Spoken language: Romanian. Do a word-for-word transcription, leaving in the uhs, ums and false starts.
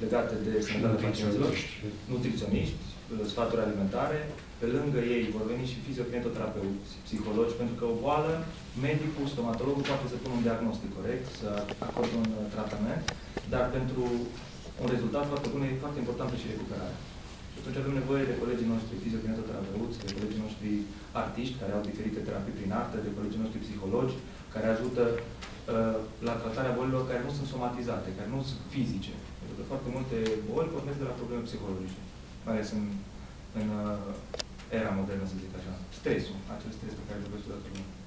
legate de sănătatea pacienților, nutriționiști, sfaturi alimentare. Pe lângă ei vor veni și fiziokinetoterapeuți, psihologi, pentru că o boală, medicul, stomatologul poate să pună un diagnostic corect, să acorde un tratament, dar pentru un rezultat foarte bun e foarte importantă și recuperarea. Și atunci avem nevoie de colegii noștri fiziokinetoterapeuți, de colegii noștri artiști, care au diferite terapii prin artă, de colegii noștri psihologi, care ajută uh, la tratarea bolilor care nu sunt somatizate, care nu sunt fizice. Pentru că foarte multe boli pornesc de la probleme psihologice, mai ales în, în uh, era modernă, să zic așa. Stresul, acel stres pe care îl vezi toată lumea.